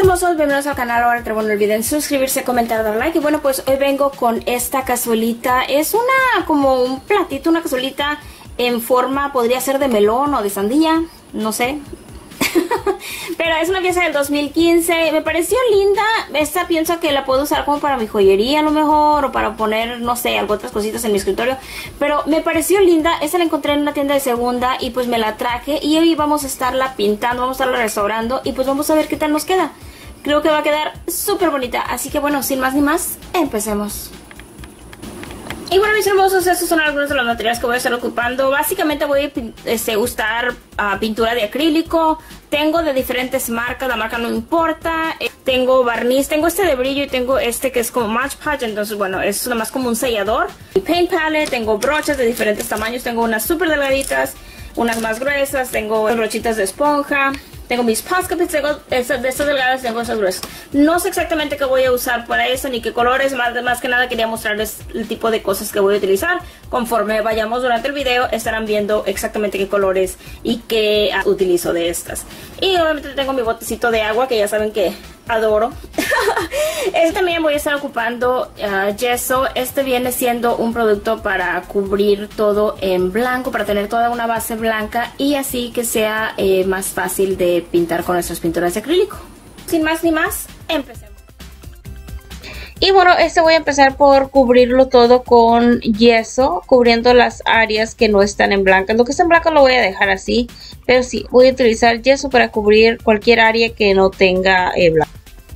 hermosos, bienvenidos al canal. Ahora no olviden suscribirse, comentar, dar like. Y bueno, pues hoy vengo con esta cazuelita. Es como un platito, una cazuelita en forma, podría ser de melón o de sandía, no sé. Pero es una pieza del 2015. Me pareció linda. Esta pienso que la puedo usar como para mi joyería a lo mejor, o para poner, no sé, algo, otras cositas en mi escritorio. Pero me pareció linda. Esta la encontré en una tienda de segunda y pues me la traje. Y hoy vamos a estarla pintando, vamos a estarla restaurando y pues vamos a ver qué tal nos queda. Creo que va a quedar súper bonita. Así que bueno, sin más ni más, empecemos. Y bueno, mis hermosos, estos son algunos de los materiales que voy a estar ocupando. Básicamente voy a usar pintura de acrílico. Tengo de diferentes marcas, la marca no importa. Tengo barniz, tengo este de brillo y tengo este que es como Mod Podge. Entonces bueno, es nada más como un sellador. Y paint palette, tengo brochas de diferentes tamaños. Tengo unas súper delgaditas, unas más gruesas. Tengo brochitas de esponja. Tengo mis Posca-Pits, tengo de estas delgadas, tengo esas gruesas. No sé exactamente qué voy a usar para eso, ni qué colores. Más que nada quería mostrarles el tipo de cosas que voy a utilizar. Conforme vayamos durante el video, estarán viendo exactamente qué colores y qué utilizo de estas. Y obviamente tengo mi botecito de agua, que ya saben que adoro. También voy a estar ocupando yeso. Este viene siendo un producto para cubrir todo en blanco, para tener toda una base blanca y así que sea más fácil de pintar con nuestras pinturas de acrílico. Sin más ni más, empecemos. Y bueno, voy a empezar por cubrirlo todo con yeso, cubriendo las áreas que no están en blanco. Lo que está en blanco lo voy a dejar así, pero sí, voy a utilizar yeso para cubrir cualquier área que no tenga blanco.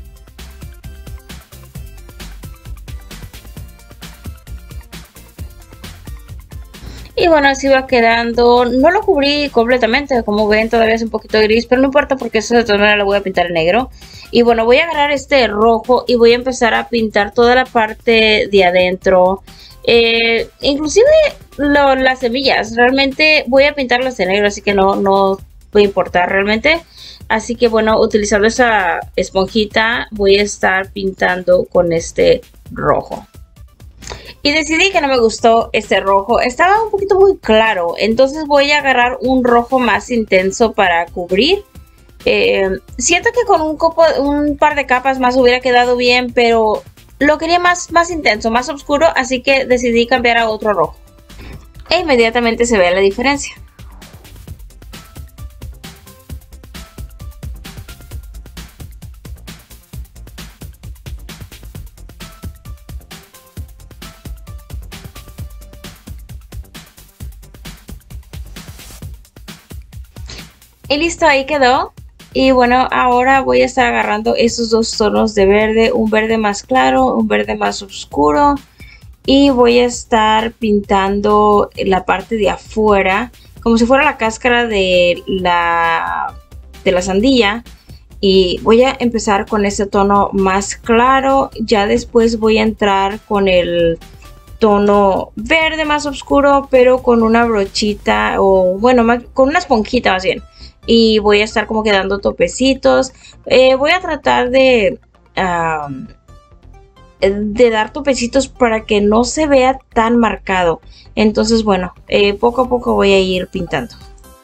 Y bueno, así va quedando. No lo cubrí completamente, como ven todavía es un poquito gris, pero no importa porque eso de todas maneras lo voy a pintar en negro. Y bueno, voy a agarrar este rojo y voy a empezar a pintar toda la parte de adentro. Inclusive las semillas, realmente voy a pintarlas de negro, así que no voy a importar realmente. Así que bueno, utilizando esa esponjita voy a estar pintando con este rojo. Y decidí que no me gustó este rojo, estaba un poquito muy claro, entonces voy a agarrar un rojo más intenso para cubrir. Siento que con un par de capas más hubiera quedado bien, pero lo quería más intenso, más oscuro, así que decidí cambiar a otro rojo. E inmediatamente se ve la diferencia. Y listo, ahí quedó. Y bueno, ahora voy a estar agarrando esos dos tonos de verde, un verde más claro, un verde más oscuro. Y voy a estar pintando la parte de afuera, como si fuera la cáscara de la sandía. Y voy a empezar con este tono más claro, ya después voy a entrar con el tono verde más oscuro, pero con una brochita, o bueno, con una esponjita más bien. Y voy a estar como que dando topecitos. Voy a tratar de dar topecitos para que no se vea tan marcado. Entonces bueno, poco a poco voy a ir pintando.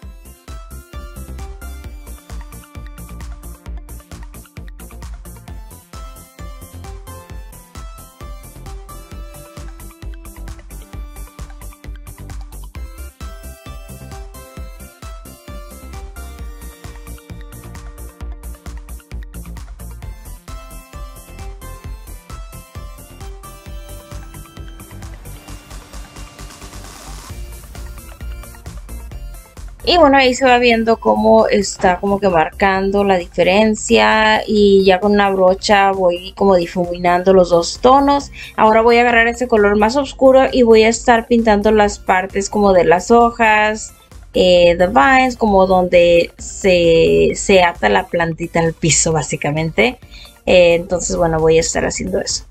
Y bueno, ahí se va viendo cómo está como que marcando la diferencia. Y ya con una brocha voy como difuminando los dos tonos. Ahora voy a agarrar este color más oscuro y voy a estar pintando las partes como de las hojas, the vines, como donde se ata la plantita al piso básicamente. Entonces bueno, voy a estar haciendo eso.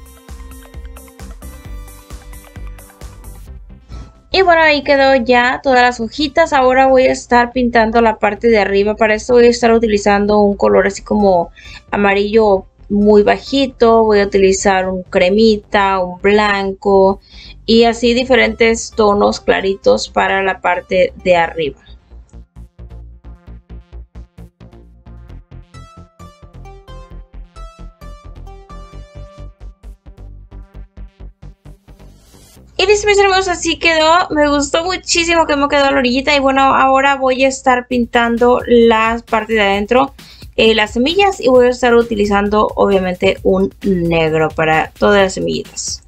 Y bueno, ahí quedó ya todas las hojitas. Ahora voy a estar pintando la parte de arriba. Para esto voy a estar utilizando un color así como amarillo muy bajito. Voy a utilizar un cremita, un blanco y así diferentes tonos claritos para la parte de arriba. listo, mis hermanos, así quedó. Me gustó muchísimo que me quedó la orillita. Y bueno, ahora voy a estar pintando las partes de adentro, las semillas. Y voy a estar utilizando, obviamente, un negro para todas las semillitas.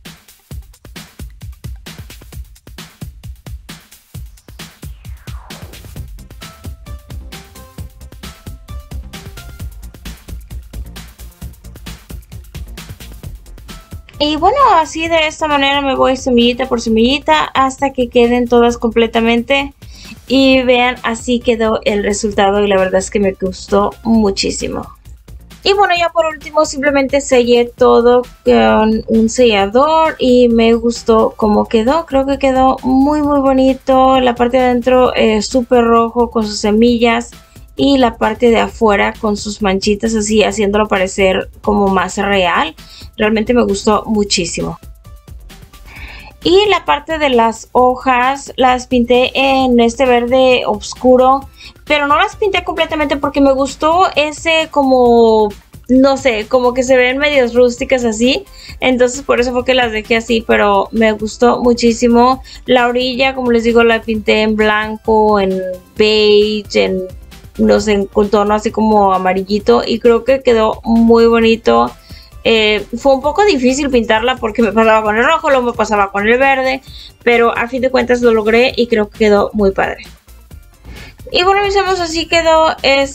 Y bueno, así de esta manera me voy semillita por semillita hasta que queden todas completamente. Y vean, así quedó el resultado y la verdad es que me gustó muchísimo. Y bueno, ya por último simplemente sellé todo con un sellador y me gustó cómo quedó. Creo que quedó muy bonito. La parte de adentro súper rojo con sus semillas. Y la parte de afuera con sus manchitas así, haciéndolo parecer como más real. Realmente me gustó muchísimo. Y la parte de las hojas las pinté en este verde oscuro. Pero no las pinté completamente porque me gustó ese como, no sé, como que se ven medias rústicas así. Entonces por eso fue que las dejé así, pero me gustó muchísimo. La orilla, como les digo, la pinté en blanco, en beige, en no sé, con tono así como amarillito y creo que quedó muy bonito. Fue un poco difícil pintarla porque me pasaba con el rojo, luego me pasaba con el verde, pero a fin de cuentas lo logré y creo que quedó muy padre. Y bueno, mis amigos, así quedó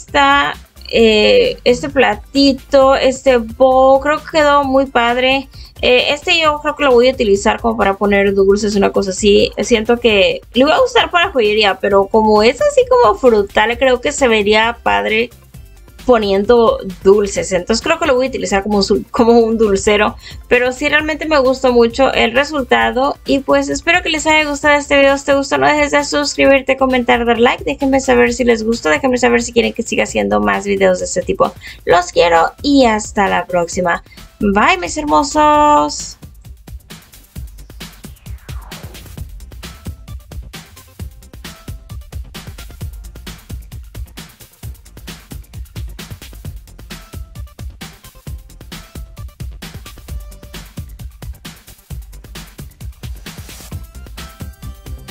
este platito, este bowl, creo que quedó muy padre. Este yo creo que lo voy a utilizar como para poner dulces, una cosa así. Siento que le voy a usar para joyería, pero como es así como frutal, creo que se vería padre poniendo dulces. Entonces creo que lo voy a utilizar como un dulcero. Pero sí, realmente me gustó mucho el resultado. Y pues espero que les haya gustado este video. Si te gustó, no dejes de suscribirte, comentar, dar like. Déjenme saber si les gustó. Déjenme saber si quieren que siga haciendo más videos de este tipo. Los quiero y hasta la próxima. Bye, mis hermosos.